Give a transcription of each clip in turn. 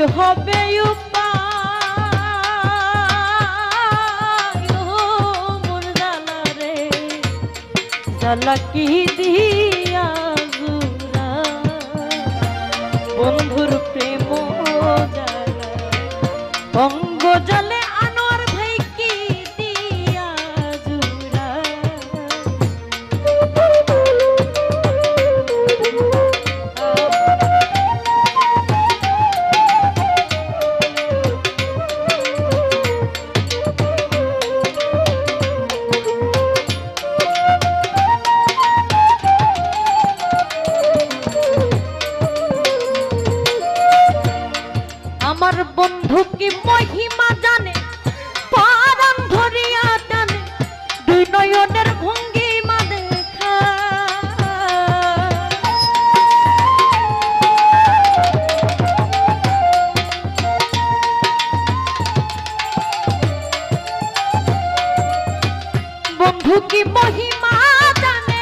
হবে উপায় মোর জ্বালা রে জ্বালা কি দিয়া জুরা বন্ধুর প্রেম জ্বালা অঙ্গ জলে আনোয়ার ভাই কি দিয়া জুরা আমার বন্ধু কি মহিমা জানে পরাণ ধরিয়া টানে দুই নয়নের ভঙ্গিমা দেখা বন্ধু কি মহিমা জানে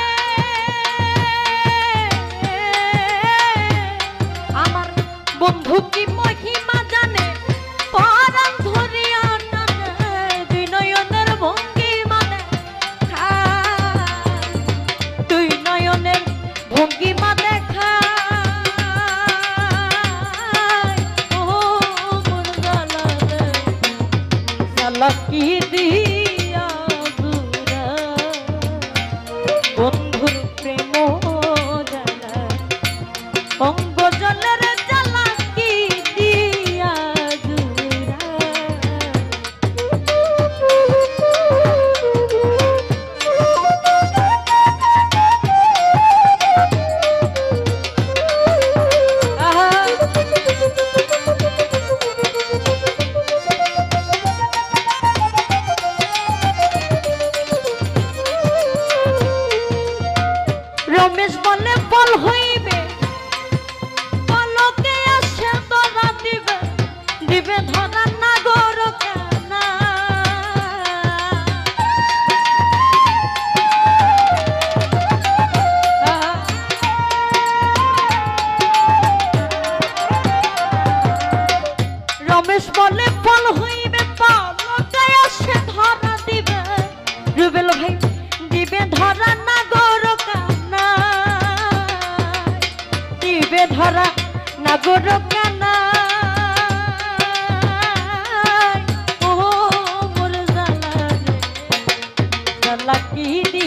আমার বন্ধু কি মহিমা জানে পরাণ ধরিয়া টানে দুই নয়নের ভঙ্গিমা দেখা দুই নয়নের ভঙ্গিমা দেখা ও মোর জ্বালা রে জ্বালা কি দিয়া জুরা বন্ধুর প্রেম জ্বালা অঙ্গ জলের জ্বালা কি দিয়া জুরা রমেশ বলে বল হইবে পলকে আসে ধরা দিবে দিবে ধরা না গর কানা রমেশ বলে বল হইবে পলকে আসে ধরা দিবে রুবেল ভাই দিবে ধরা না গর কানা দিবে ধরা না গর কানা ও মোর জ্বালা রে জ্বালা কি